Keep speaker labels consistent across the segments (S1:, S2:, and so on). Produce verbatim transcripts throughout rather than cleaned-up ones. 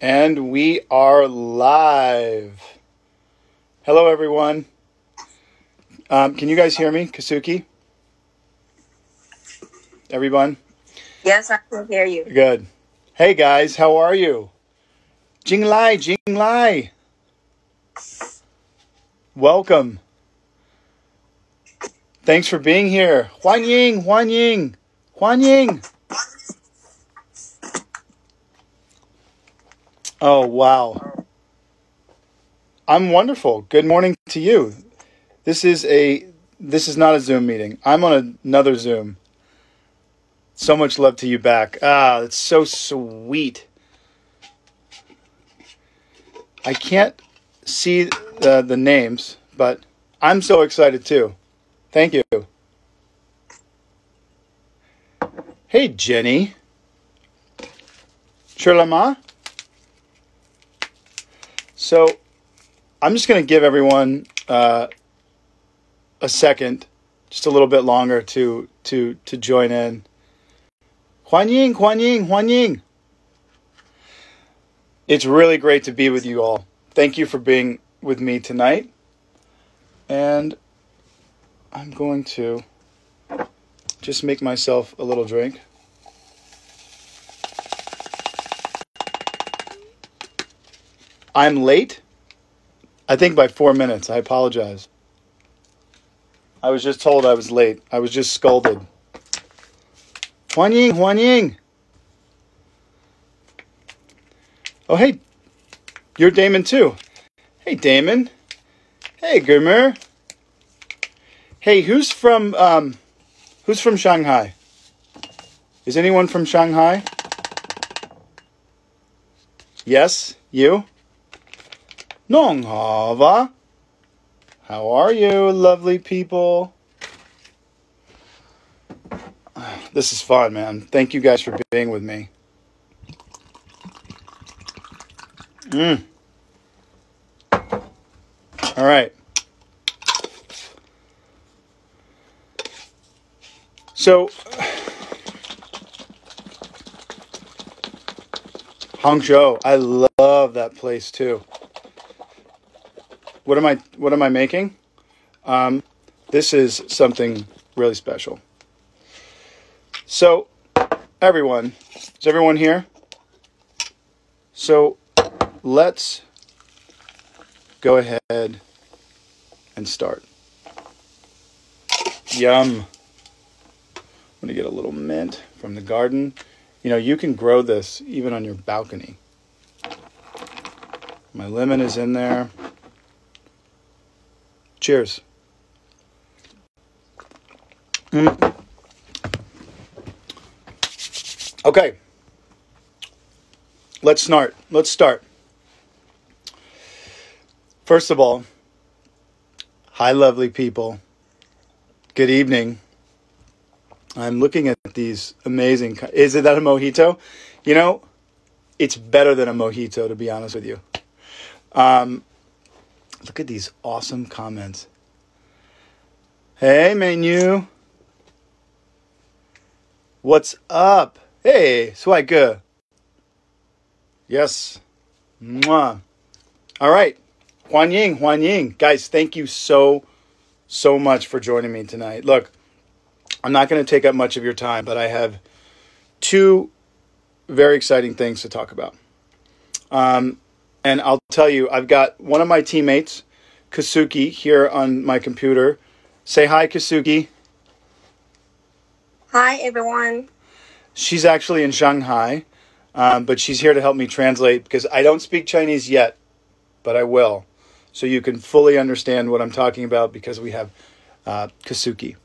S1: And we are live. Hello, everyone. Um, can you guys hear me, Kasuki? Everyone?
S2: Yes, I can hear you.
S1: Good. Hey, guys, how are you? Jing Lai, Jing Lai. Welcome. Thanks for being here. Huan Ying, Huan Ying, Huan Ying. Oh, wow. I'm wonderful. Good morning to you. This is a this is not a Zoom meeting. I'm on another Zoom. So much love to you back. Ah, it's so sweet. I can't see uh, the names, but I'm so excited too. Thank you. Hey, Jenny. Shirlama. So, I'm just going to give everyone uh, a second, just a little bit longer to to to join in. Huan Ying, Huan Ying, Huan Ying. It's really great to be with you all. Thank you for being with me tonight. And I'm going to just make myself a little drink. I'm late. I think by four minutes. I apologize. I was just told I was late. I was just scolded. Huan Ying, Huan Ying. Oh, hey. You're Damon too. Hey, Damon. Hey, Gurmer. Hey, who's from um, who's from Shanghai? Is anyone from Shanghai? Yes, you? Nong Hava. How are you, lovely people? This is fun, man. Thank you guys for being with me. Mm. All right. So, Hangzhou, I love that place too. What am I? What am I making? Um, this is something really special. So, everyone, is everyone here? So, let's go ahead and start. Yum. I'm going to get a little mint from the garden. You know, you can grow this even on your balcony. My lemon is in there. Cheers. Mm. Okay. Let's start. Let's start. First of all, hi, lovely people. Good evening. I'm looking at these amazing... Is it that a mojito? You know, it's better than a mojito, to be honest with you. Um, look at these awesome comments. Hey, Menu. What's up? Hey, Swaike. Yes. Mwah. All right. Huan Ying, Huan Ying. Guys, thank you so, so much for joining me tonight. Look, I'm not going to take up much of your time, but I have two very exciting things to talk about. Um, and I'll tell you, I've got one of my teammates, Kasuki, here on my computer. Say hi, Kasuki.
S2: Hi, everyone.
S1: She's actually in Shanghai, um, but she's here to help me translate because I don't speak Chinese yet, but I will. So you can fully understand what I'm talking about because we have uh, Kasuki.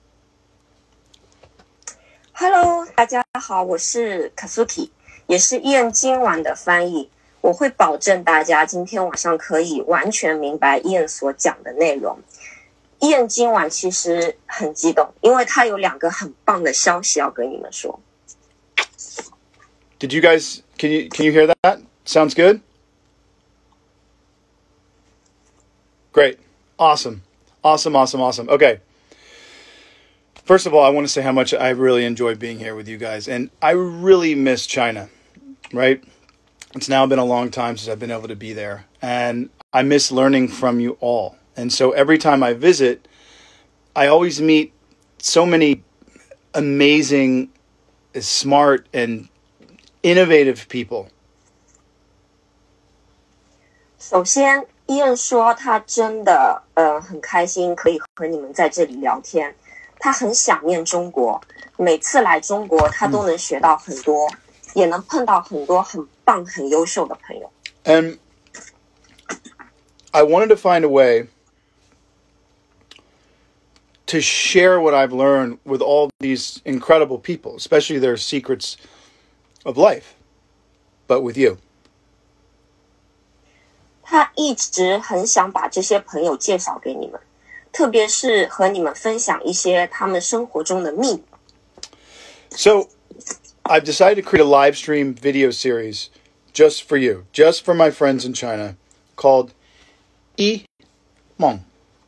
S2: Hello， 大家好，我是 Kasuki， 也是Ian今晚的翻译。我会保证大家今天晚上可以完全明白Ian所讲的内容。Ian今晚其实很激动，因为他有两个很棒的消息要跟你们说。
S1: Did you guys, can you, can you hear that? Sounds good? Great. Awesome. Awesome, awesome, awesome. Okay. First of all, I want to say how much I really enjoy being here with you guys. And I really miss China, right? It's now been a long time since I've been able to be there, and I miss learning from you all. And so every time I visit, I always meet so many amazing, smart, and innovative people.
S2: 首先，伊恩说他真的呃很开心可以和你们在这里聊天，他很想念中国，每次来中国他都能学到很多，嗯、也能碰到很多很棒、很优秀的朋友。
S1: And I wanted to find a way to share what I've learned with all these incredible people, especially their secrets of life, but with you.
S2: 他一直很想把这些朋友介绍给你们，特别是和你们分享一些他们生活中的秘密。
S1: So, I've decided to create a live stream video series just for you, just for my friends in China, called Yi Meng.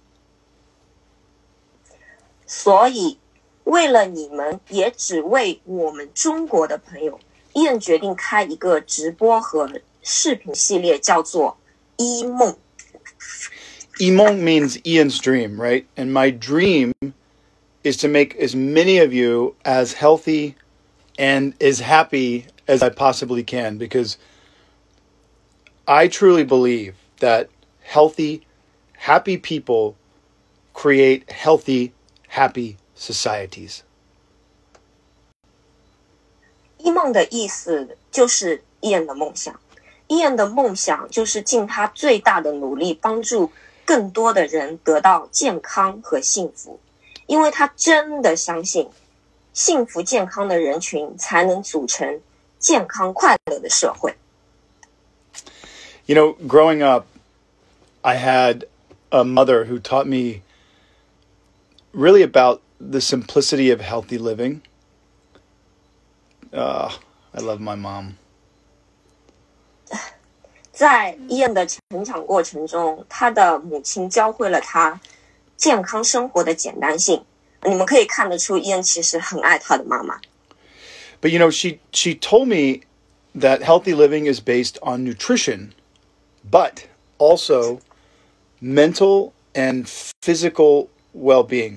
S2: 所以，为了你们，也只为我们中国的朋友，伊恩决定开一个直播和视频系列，叫做伊梦。
S1: Yi Meng means Ian's dream, right? And my dream is to make as many of you as healthy and as happy as I possibly can, because I truly believe that healthy, happy people create healthy, happy societies.
S2: 伊梦的意思就是伊恩的梦想，伊恩的梦想就是尽他最大的努力帮助更多的人得到健康和幸福，因为他真的相信幸福健康的人群才能组成健康快乐的社会。
S1: You know, growing up, I had a mother who taught me really about the simplicity of healthy living. Uh, I love my mom.
S2: 在伊恩的成长过程中，他的母亲教会了他健康生活的简单性。你们可以看得出，伊恩其实很爱他的妈妈。
S1: But you know, she she told me that healthy living is based on nutrition, but also mental and physical well-being.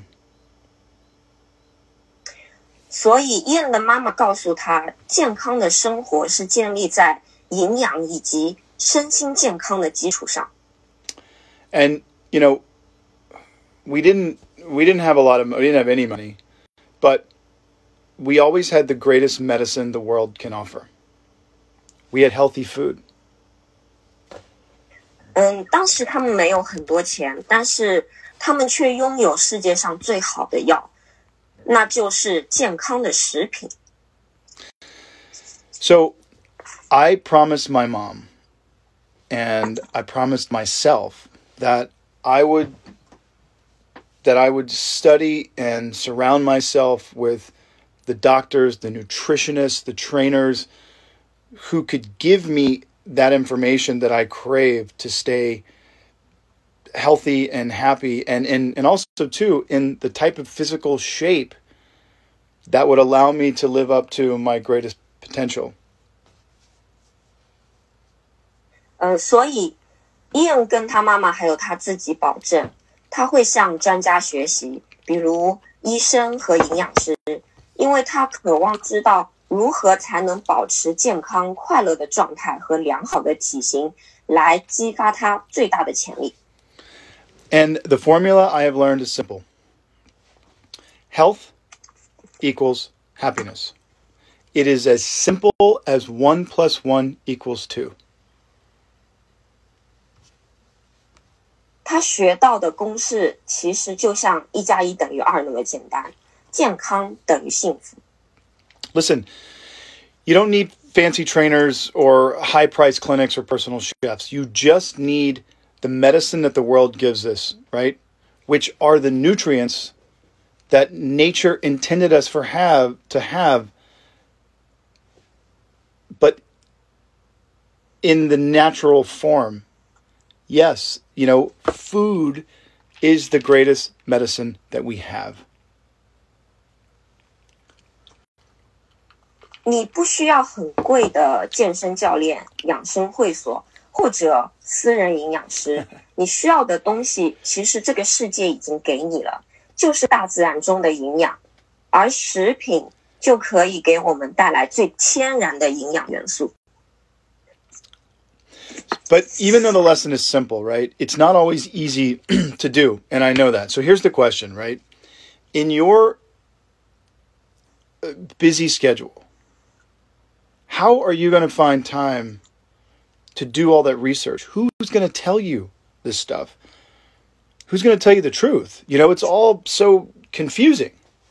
S2: 所以伊恩的妈妈告诉他，健康的生活是建立在营养以及身心健康的基础上。
S1: And you know, we didn't we didn't have a lot of we didn't have any money, but we always had the greatest medicine the world can offer. We had healthy food.
S2: 嗯，当时他们没有很多钱，但是他们却拥有世界上最好的药，那就是健康的食品。
S1: So, I promised my mom, and I promised myself that I would that I would study and surround myself with the doctors, the nutritionists, the trainers who could give me that information that I crave to stay healthy and happy, and, and, and also too in the type of physical shape that would allow me to live up to my greatest potential.
S2: 呃，所以伊恩跟他妈妈还有他自己保证，他会向专家学习，比如医生和营养师，因为他渴望知道如何才能保持健康快乐的状态和良好的体型，来激发他最大的潜力。
S1: And the formula I have learned is simple. Health equals happiness. It is as simple as one plus one equals two.
S2: 他学到的公式其实就像一加一等于二那么简单，健康等于幸福。
S1: Listen, you don't need fancy trainers or high-priced clinics or personal chefs. You just need the medicine that the world gives us, right? Which are the nutrients that nature intended us for have to have, but in the natural form. Yes, you know, food is the greatest medicine that we have.
S2: 你不需要很贵的健身教练、养生会所或者私人营养师，你需要的东西其实这个世界已经给你了，就是大自然中的营养，而食品就可以给我们带来最天然的营养元素。
S1: But even though the lesson is simple, right, it's not always easy to do, and I know that. So here's the question, right? In your busy schedule, how are you going to find time to do all that research? Who's going to tell you this stuff? Who's going to tell you the truth? You know, it's all so confusing.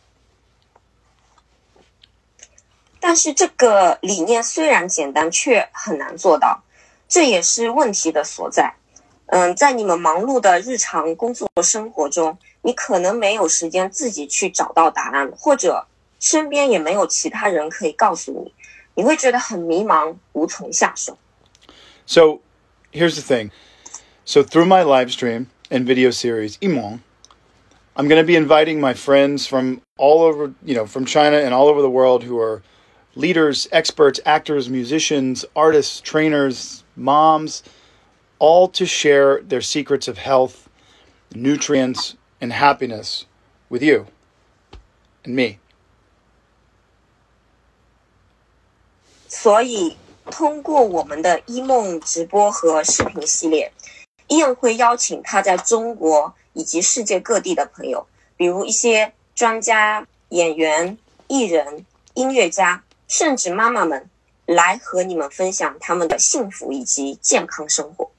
S2: 但是这个理念虽然简单，却很难做到，这也是问题的所在。嗯，在你们忙碌的日常工作生活中，你可能没有时间自己去找到答案，或者身边也没有其他人可以告诉你，你会觉得很迷茫，无从下手。
S1: So here's the thing. So through my live stream and video series, Imong, I'm going to be inviting my friends from all over, you know, from China and all over the world who are leaders, experts, actors, musicians, artists, trainers, moms, all to share their secrets of health, nutrients, and happiness with you and me.
S2: 所以通过我们的一梦直播和视频系列，伊恩会邀请他在中国以及世界各地的朋友，比如一些专家、演员、艺人、音乐家，甚至妈妈们，来和你们分享他们的幸福以及健康生活。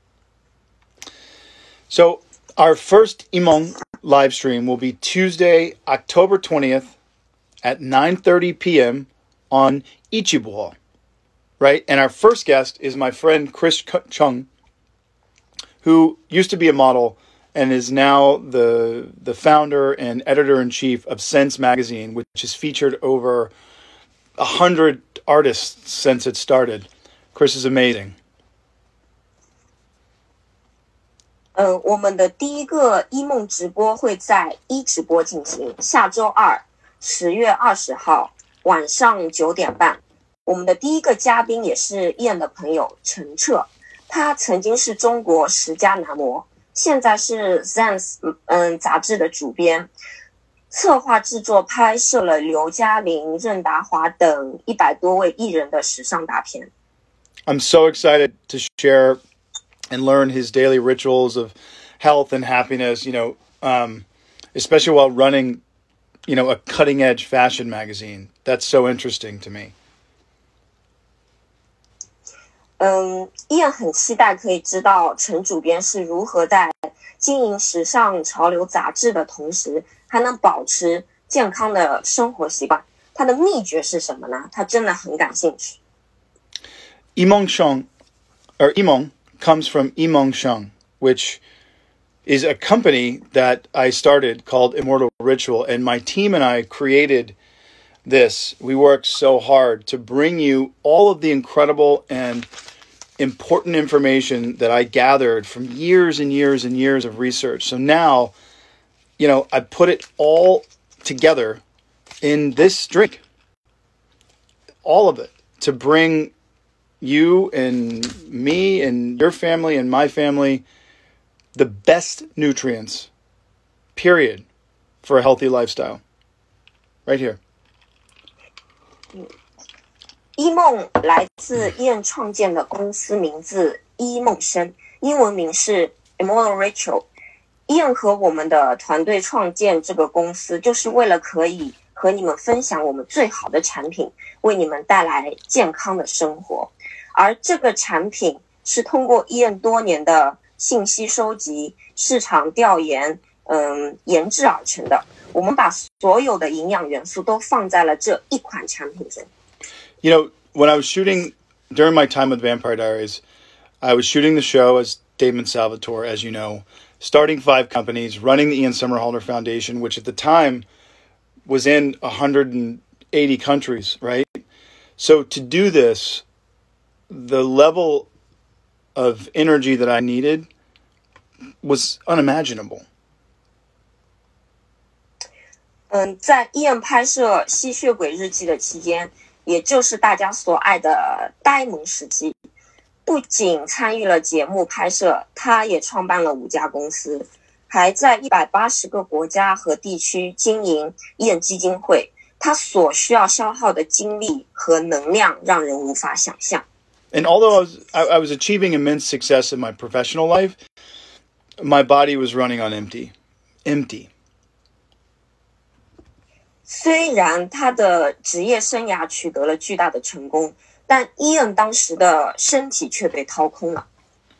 S1: So our first Imong live stream will be Tuesday, October twentieth at nine thirty p.m. on Ichibo, right? And our first guest is my friend Chris Chung, who used to be a model and is now the the founder and editor-in-chief of Sense Magazine, which has featured over a hundred artists since it started. Chris is amazing.
S2: 呃，我们的第一个一梦直播会在一直播进行，下周二，十月二十号晚上九点半。我们的第一个嘉宾也是燕的朋友陈澈，他曾经是中国十佳男模，现在是 Sense 嗯杂志的主编，策划制作拍摄了刘嘉玲、任达华等一百多位艺人的时尚大片。
S1: I'm so excited to share and learn his daily rituals of health and happiness, you know, um, especially while running, you know, a cutting edge fashion magazine. That's so interesting to me.
S2: 嗯，依然很期待可以知道陈主编是如何在经营时尚潮流杂志的同时，还能保持健康的生活习惯。他的秘诀是什么呢？他真的很感兴趣。
S1: Imong Sheng, or Imong, comes from Imong Sheng, which is a company that I started called Immortal Ritual, and my team and I created this. We worked so hard to bring you all of the incredible and important information that I gathered from years and years and years of research. So now, you know, I put it all together in this drink. All of it, to bring you and me and your family and my family the best nutrients, period, for a healthy lifestyle. Right here.
S2: 一梦来自伊恩创建的公司名字一梦生，英文名是 Immortal Ritual。伊恩和我们的团队创建这个公司，就是为了可以和你们分享我们最好的产品，为你们带来健康的生活。而这个产品是通过伊恩多年的信息收集、市场调研，嗯，研制而成的。我们把所有的营养元素都放在了这一款产品中。
S1: You know, when I was shooting during my time with Vampire Diaries, I was shooting the show as Damon Salvatore, as you know, starting five companies, running the Ian Somerhalder Foundation, which at the time was in one hundred eighty countries, right? So to do this, the level of energy that I needed was unimaginable.
S2: 嗯，在伊恩拍摄《吸血鬼日记》的期间， 也就是大家所爱的呆萌时期。不仅参与了节目拍摄，他也创办了五家公司，还在一百八十个国家和地区经营伊恩基金会。他所需要消耗的精力和能量让人无法想象。
S1: And although I was, I, I was achieving immense success in my professional life, my body was running on empty. Empty.
S2: 虽然他的职业生涯取得了巨大的成功，但伊恩当时的身体却被掏空了。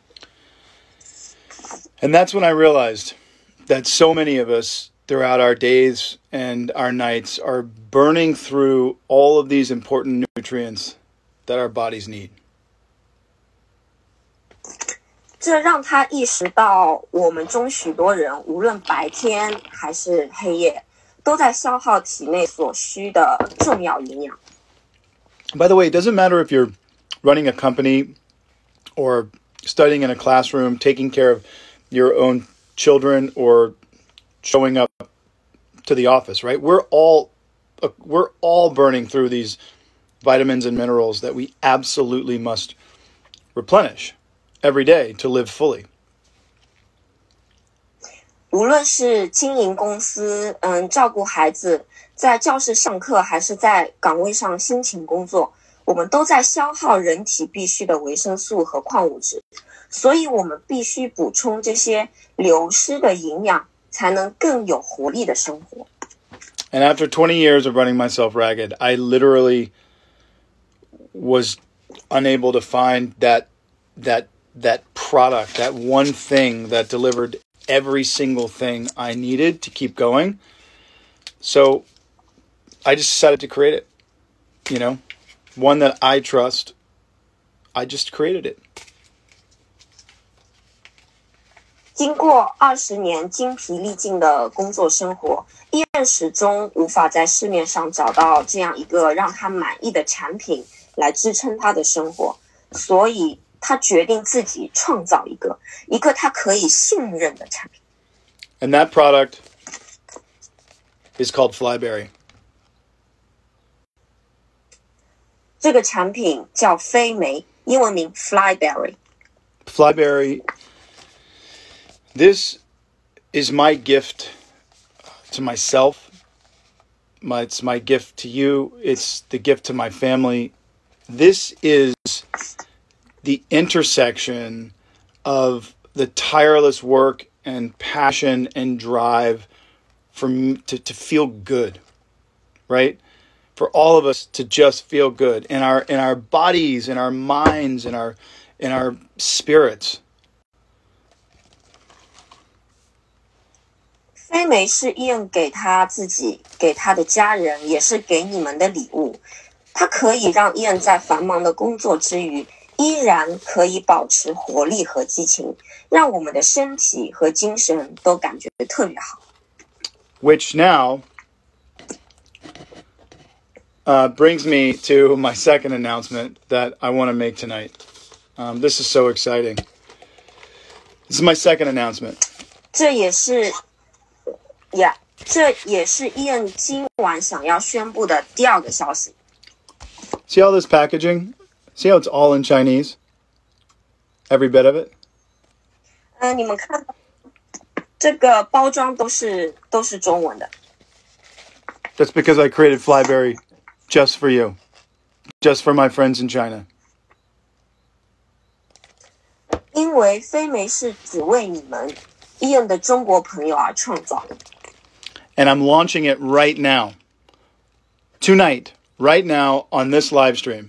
S1: And that's when I realized that so many of us throughout our days and our nights are burning through all of these important nutrients that our bodies need.
S2: 这让他意识到，我们中许多人无论白天还是黑夜，都在消耗体内所需的重要营养。
S1: By the way, it doesn't matter if you're running a company or studying in a classroom, taking care of your own children, or showing up to the office, right? We're all uh, we're all burning through these vitamins and minerals that we absolutely must replenish every day to live fully.
S2: 无论是经营公司，嗯，照顾孩子，在教室上课，还是在岗位上辛勤工作，我们都在消耗人体必需的维生素和矿物质，所以我们必须补充这些流失的营养，才能更有活力的生活。
S1: And after twenty years of running myself ragged, I literally was unable to find that that that product, that one thing that delivered every single thing I needed to keep going. So I just decided to create it, you know, one that I trust. I just created it.
S2: 经过二十年精疲力尽的工作生活，伊恩始终无法在市面上找到这样一个让他满意的产品来支撑他的生活，所以他决定自己创造一个一个他可以信任的产品。
S1: And that product is called Flyberry.
S2: 这个产品叫飞梅，英文名 Flyberry。
S1: Flyberry, this is my gift to myself. My, it's my gift to you. It's the gift to my family. This is the intersection of the tireless work and passion and drive for me to, to feel good, right? For all of us to just feel good in our in our bodies, in our minds, in our in our spirits.
S2: 飞梅是伊恩给他自己、给他的家人，也是给你们的礼物。它可以让伊恩在繁忙的工作之余，依然可以保持活力和激情，让我们的身体和精神都感觉特别好。
S1: Which now uh, brings me to my second announcement that I want to make tonight. Um, this is so exciting. This is my second announcement.
S2: 这也是，呀，这也是伊恩今晚想要宣布的第二个消息。
S1: See all this packaging? See how it's all in Chinese? Every bit of it?
S2: 嗯、呃，你们看，这个包装都是都是中文的。
S1: That's because I created Flyberry just for you. Just for my friends in China.
S2: 因为飞梅是只为你们伊恩的中国朋友而创造的。
S1: And I'm launching it right now. Tonight. Right now on this live stream.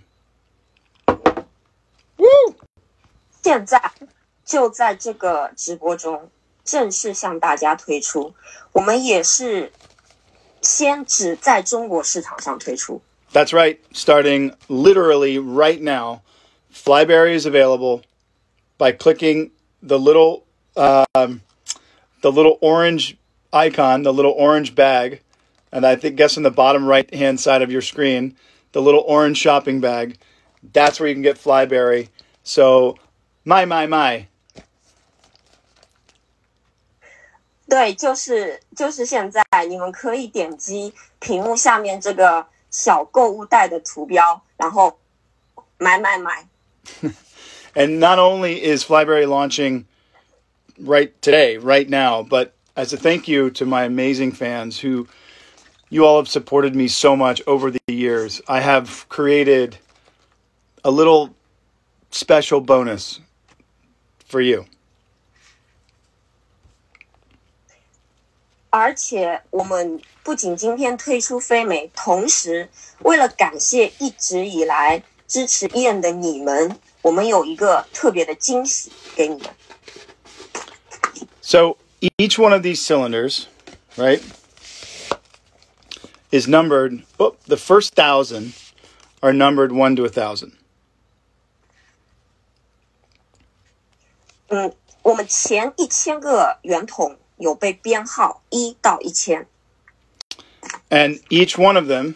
S1: Woo!
S2: 现在就在这个直播中正式向大家推出，我们也是先只在中国市场上推出。
S1: That's right. Starting literally right now, Flyberry is available by clicking the little um, the little orange icon, the little orange bag. And I think, guess on the bottom right-hand side of your screen, the little orange shopping bag, that's where you can get Flyberry. So, my, my, my.
S2: 对，就是就是现在，你们可以点击屏幕下面这个小购物袋的图标，然后买买买。
S1: And not only is Flyberry launching right today, right now, but as a thank you to my amazing fans who you all have supported me so much over the years, I have created a little special bonus for you.
S2: 而且我们不仅今天推出飞美，同时为了感谢一直以来支持Ian的你们，我们有一个特别的惊喜给你们。
S1: So each one of these cylinders, right, is numbered. Oh, the first thousand are numbered one to a thousand.
S2: 嗯，我们前一千个圆筒有被编号一到一千。
S1: And each one of them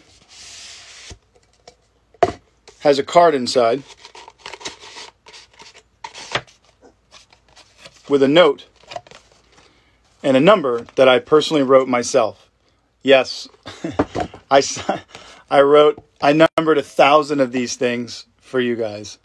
S1: has a card inside with a note and a number that I personally wrote myself. Yes, I, I wrote, I numbered a thousand of these things for you guys.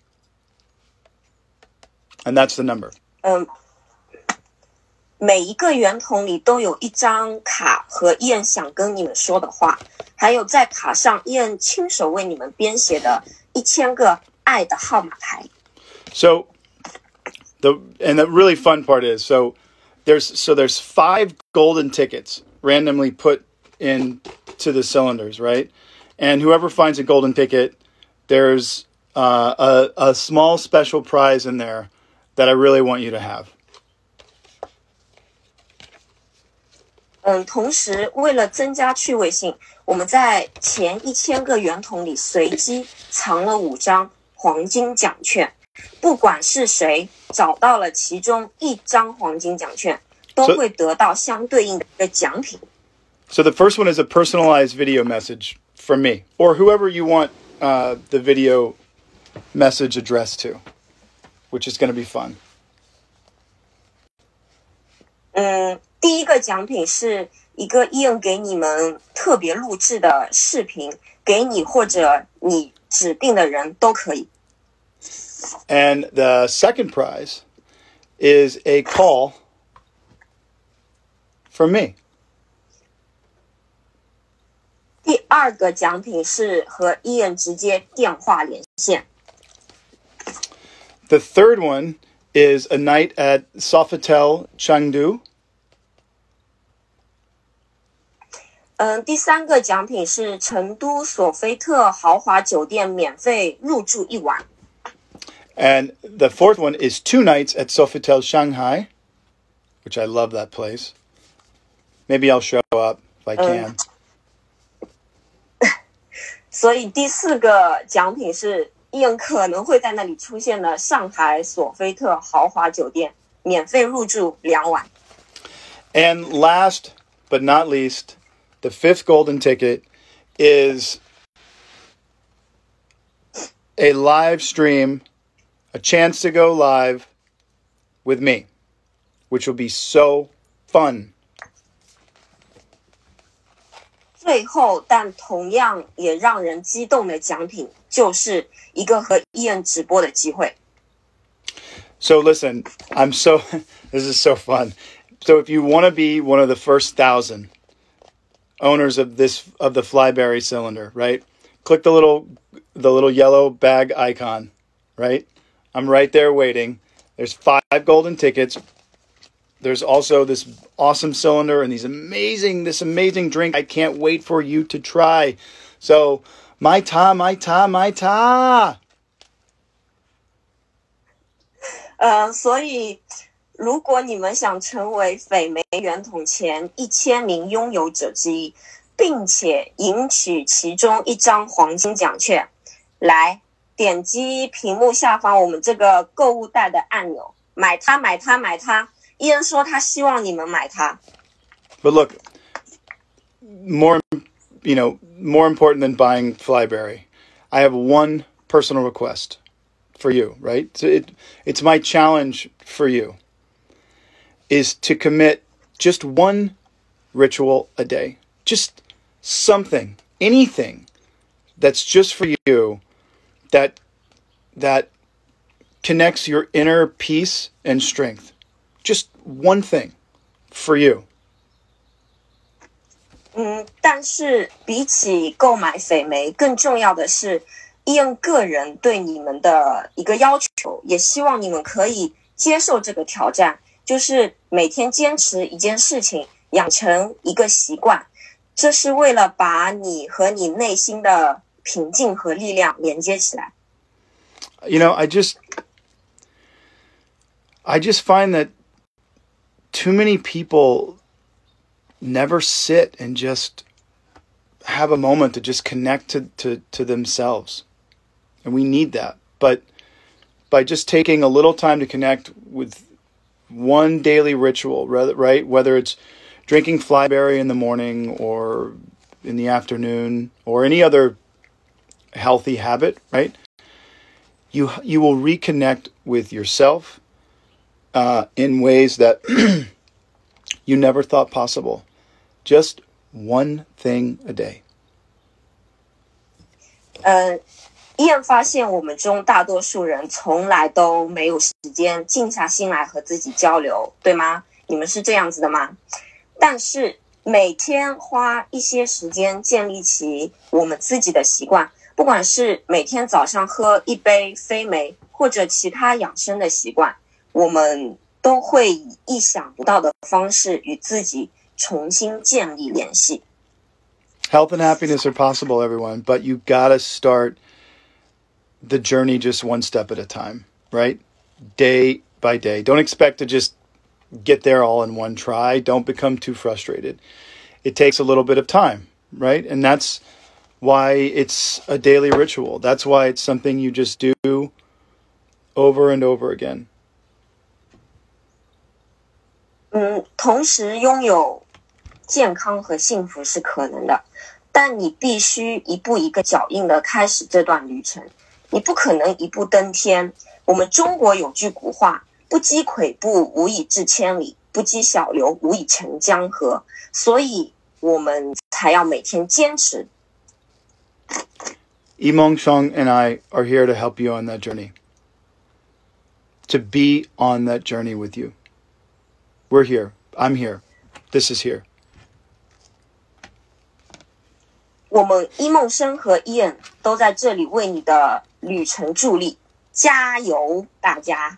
S1: And that's the number.
S2: 嗯，每一个圆筒里都有一张卡和Ian想跟你们说的话，还有在卡上Ian亲手为你们编写的一千个爱的号码牌。
S1: So the and the really fun part is so there's so there's five golden tickets randomly put into the cylinders, right? And whoever finds a golden ticket, there's uh, a a small special prize in there that I really want you to have.
S2: 嗯，同时为了增加趣味性，我们在前一千个圆筒里随机藏了五张黄金奖券，不管是谁找到了其中一张黄金奖券，都会得到相对应的一个奖品。
S1: So the first one is a personalized video message from me, or whoever you want uh, the video message addressed to, which is going to be fun.
S2: 嗯，第一个奖品是一个Ian给你们特别录制的视频，给你或者你指定的人都可以。
S1: And the second prize is a call from me.
S2: 第二个奖品是和Ian直接电话连线。
S1: The third one is a night at Sofitel Chengdu.
S2: 嗯，第三个奖品是成都索菲特豪华酒店免费入住一晚。
S1: And the fourth one is two nights at Sofitel Shanghai, which I love that place. Maybe I'll show up if I can.
S2: 所以第四个奖品是Ian可能会在那里出现的上海索菲特豪华酒店免费入住两晚。
S1: And last but not least, the fifth golden ticket is a live stream, a chance to go live with me, which will be so fun.
S2: 最后，但同样也让人激动的奖品，就是一个和Ian直播的机会。
S1: So listen, I'm so, this is so fun. So if you want to be one of the first thousand owners of this, of the Flyberry cylinder, right? Click the little, the little yellow bag icon, right? I'm right there waiting. There's five golden tickets. There's also this awesome cylinder and these amazing, this amazing drink I can't wait for you to try. So, my ta, my ta, my ta.
S2: 呃，所以如果你们想成为斐梅圆筒前一千名拥有者之一，并且赢取其中一张黄金奖券，来点击屏幕下方我们这个购物袋的按钮，买它，买它，买它。Ian 说他希望你们买它。
S1: But look, more, you know, more important than buying Flyberry, I have one personal request for you, right? So it, it's my challenge for you is to commit just one ritual a day, just something, anything that's just for you, that that connects your inner peace and strength. Just one thing for you.
S2: 嗯，但是比起购买翡玫，更重要的是伊恩个人对你们的一个要求，也希望你们可以接受这个挑战，就是每天坚持一件事情，养成一个习惯。这是为了把你和你内心的平静和力量连接起来。
S1: You know, I just, I just find that too many people never sit and just have a moment to just connect to, to, to themselves. And we need that. But by just taking a little time to connect with one daily ritual, right? Whether it's drinking flyberry in the morning or in the afternoon or any other healthy habit, right? You, you will reconnect with yourself uh, in ways that you never thought possible. Just one thing a day.
S2: 呃，伊恩发现我们中大多数人从来都没有时间静下心来和自己交流，对吗？你们是这样子的吗？但是每天花一些时间建立起我们自己的习惯，不管是每天早上喝一杯飞梅，或者其他养生的习惯，我们都会以意想不到的方式与自己重新建立联系。
S1: Health and happiness are possible, everyone, but you gotta start the journey just one step at a time, right? Day by day. Don't expect to just get there all in one try. Don't become too frustrated. It takes a little bit of time, right? And that's why it's a daily ritual. That's why it's something you just do over and over again.
S2: 嗯，同时拥有健康和幸福是可能的，但你必须一步一个脚印的开始这段旅程，你不可能一步登天。我们中国有句古话，不积跬步无以至千里，不积小流无以成江河，所以我们才要每天坚持。
S1: Yimeng Shang and I are here to help you on that journey. To be on that journey with you. We're here. I'm here. This is here.
S2: 我们伊梦生和伊恩都在这里为你的旅程助力，加油，大家！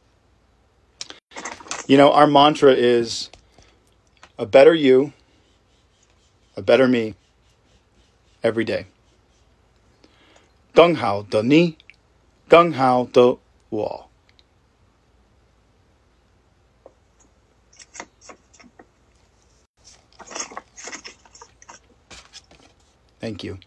S1: You know, our mantra is a better you, a better me, every day. 更好的你，更好的我。Thank you.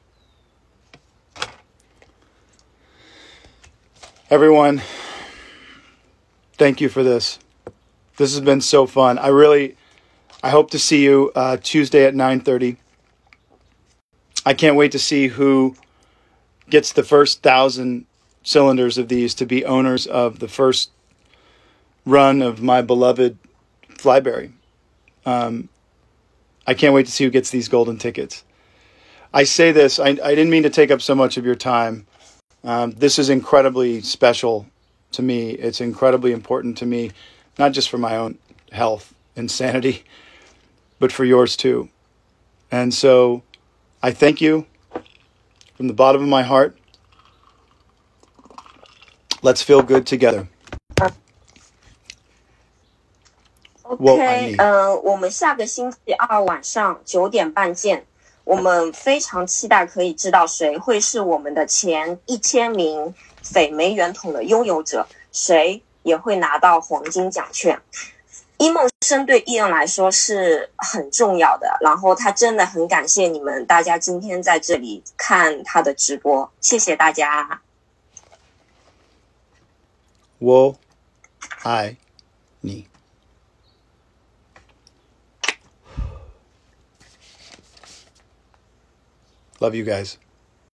S1: Everyone, thank you for this. This has been so fun. I really, I hope to see you uh, Tuesday at nine thirty. I can't wait to see who gets the first thousand cylinders of these to be owners of the first run of my beloved Flyberry. Um, I can't wait to see who gets these golden tickets. I say this, I, I didn't mean to take up so much of your time. Um, this is incredibly special to me. It's incredibly important to me, not just for my own health and sanity, but for yours too. And so I thank you from the bottom of my heart. Let's feel good together.
S2: OK， 呃，我们下个星期二晚上九点半见。我们非常期待可以知道谁会是我们的前一千名翡玫圆筒的拥有者，谁也会拿到黄金奖券。伊梦生对伊恩来说是很重要的，然后他真的很感谢你们大家今天在这里看他的直播，谢谢大家。
S1: 我爱你。Love you guys.